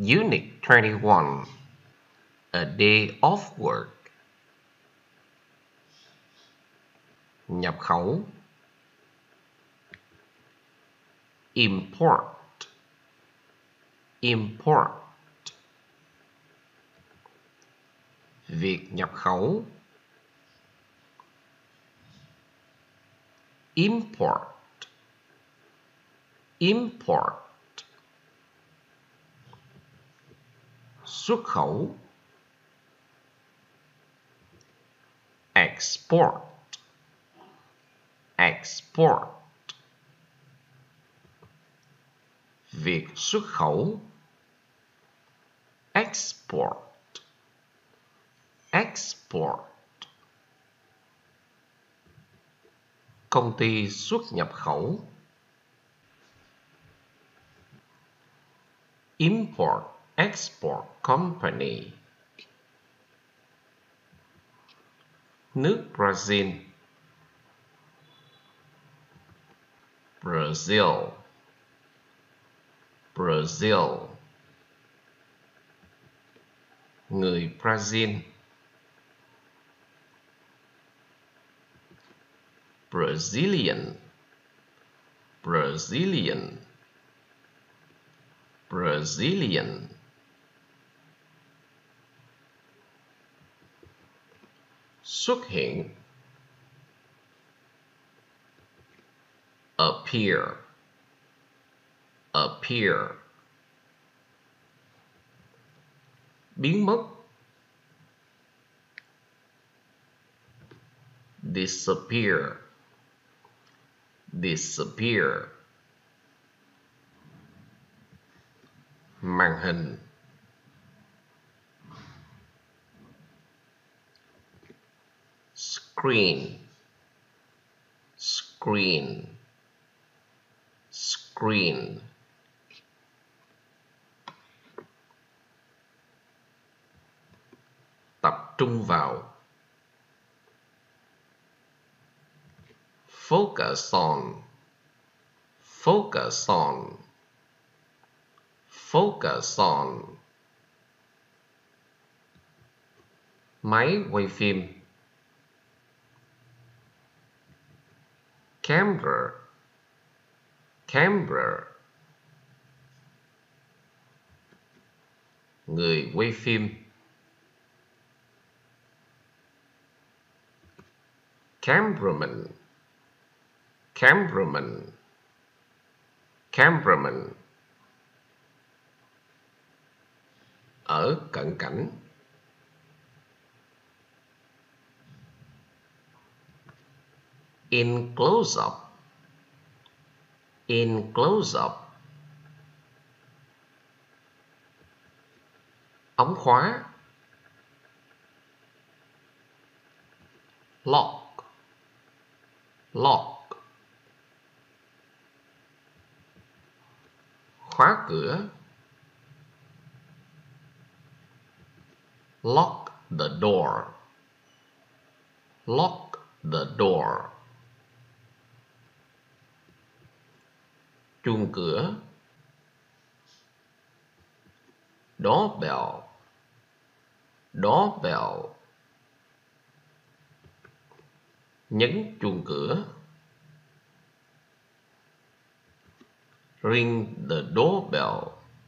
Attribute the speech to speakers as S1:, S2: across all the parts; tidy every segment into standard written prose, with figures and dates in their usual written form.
S1: Unit 21. A day off work. Nhập khẩu. Import. Import. Việc nhập khẩu. Import. Import. Xuất khẩu. Export. Export. Việc xuất khẩu. Export. Export. Công ty xuất nhập khẩu. Import Export Company. Nước Brazil. Brazil. Brazil. Người Brazil. Brazilian. Brazilian. Brazilian. Xuất hiện. Appear. Appear. Biến mất. Disappear. Disappear. Màn hình. Screen. Screen. Screen. Tập trung vào. Focus on. Focus on. Focus on. Máy quay phim. Camera. Camera. Người quay phim. Cameraman. Cameraman. Cameraman. Ở cận cảnh. In close up. In close up. Ống khóa. Lock. Lock. Khóa cửa. Lock the door. Lock the door. Chuông cửa. Doorbell. Doorbell. Nhấn chuông cửa. Ring the doorbell.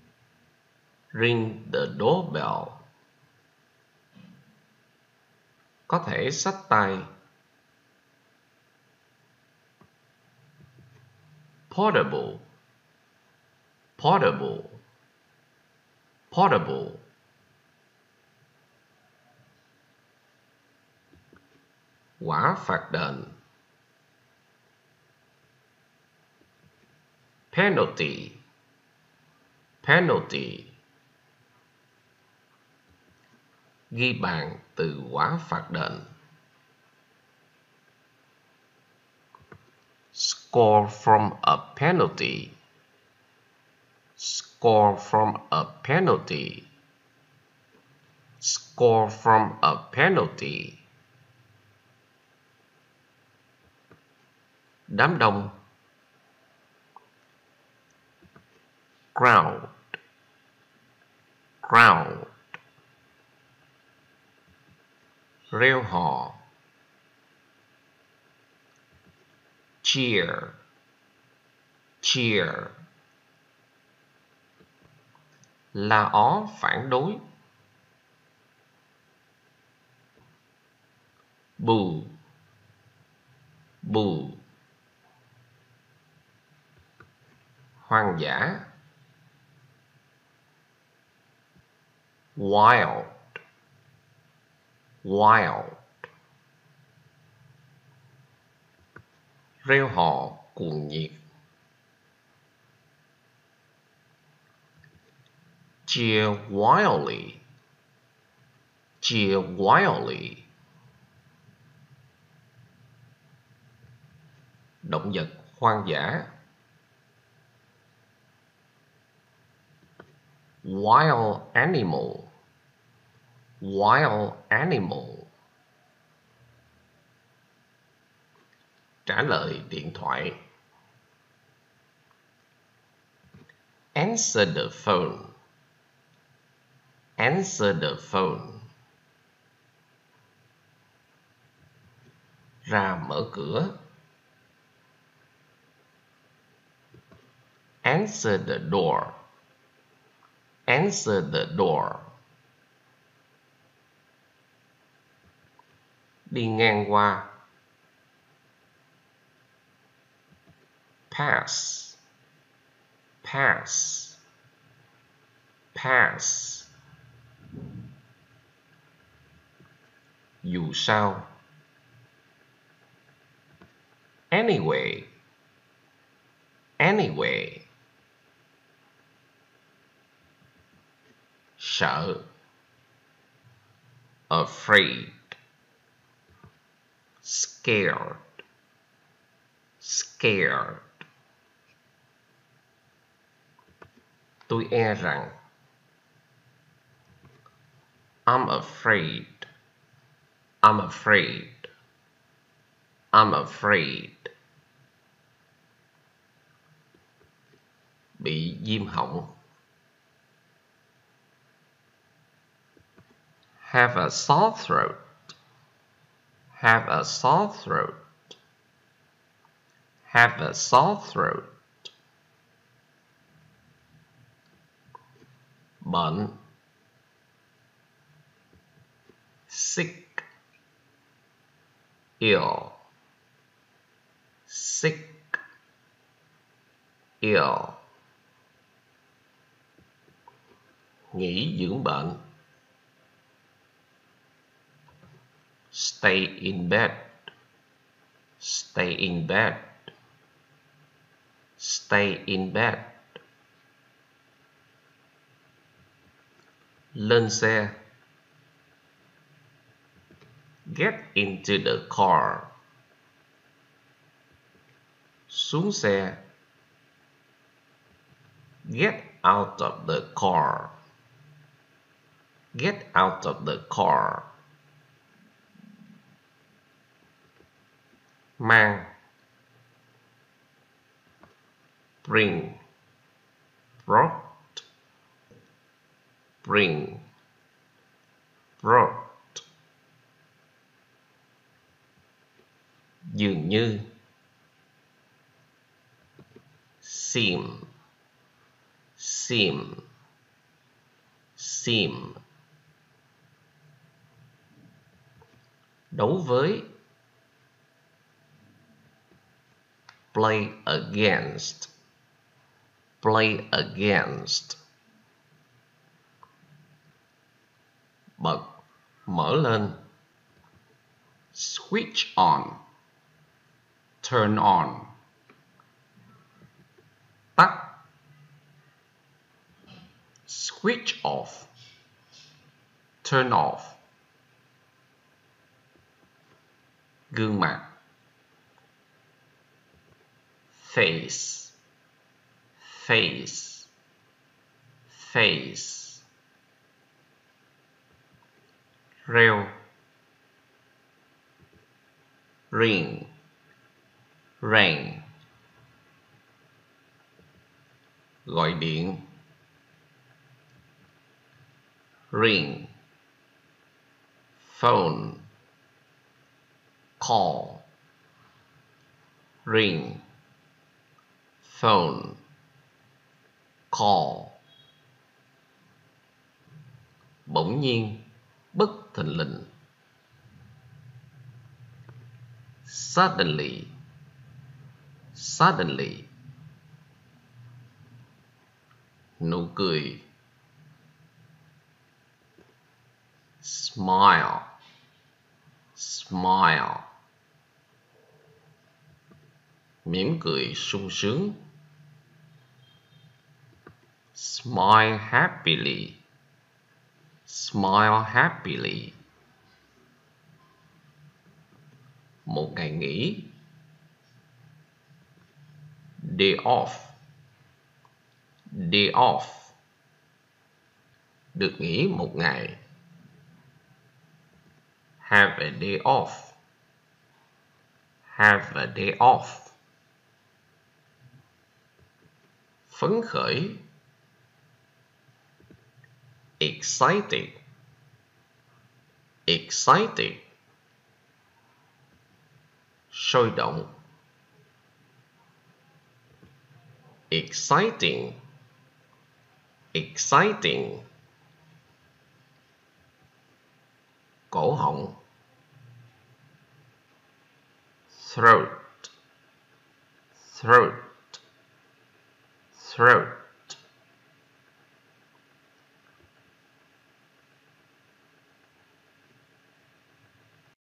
S1: Ring the doorbell. Có thể xách tay. Portable. Portable. Portable. Quả phạt đền. Penalty. Penalty. Ghi bàn từ quả phạt đền. Score from a penalty. Score from a penalty. Score from a penalty. Đám đông. Crowd. crowd, reo hò, cheer, cheer, la ó phản đối, boo, boo, hoang dã, wild, wild, reo hò cuồng nhiệt, cheer wildly, cheer wildly, động vật hoang dã, wild animal, wild animal, trả lời điện thoại, answer the phone, answer the phone, ra mở cửa, answer the door, answer the door, đi ngang qua, pass, pass, pass, dù sao, anyway, anyway, sợ, afraid, scared, scared, tôi e rằng, I'm afraid, I'm afraid, I'm afraid, bị viêm họng, have a sore throat, have a sore throat, have a sore throat, bệnh, sick, ill, sick, ill, nghỉ dưỡng bệnh, stay in bed, stay in bed, stay in bed, lên xe, get into the car, xuống xe, get out of the car, get out of the car, mang, bring, brought, bring, brought, dường như, seem, seem, seem, đấu với, play against, play against, bật, mở lên, switch on, turn on, tắt, switch off, turn off, gương mặt, face, face, face, reo, ring, rain, gọi điện, ring, phone, call, ring, phone, call. Bỗng nhiên, bất thình lình. Suddenly, suddenly. Nụ cười. Smile, smile. Mỉm cười sung sướng. Smile happily, smile happily. Một ngày nghỉ. Day off, day off. Được nghỉ một ngày. Have a day off, have a day off. Phấn khởi. Excited, excited. Sôi động. Exciting, exciting. Cổ họng. Throat, throat, throat.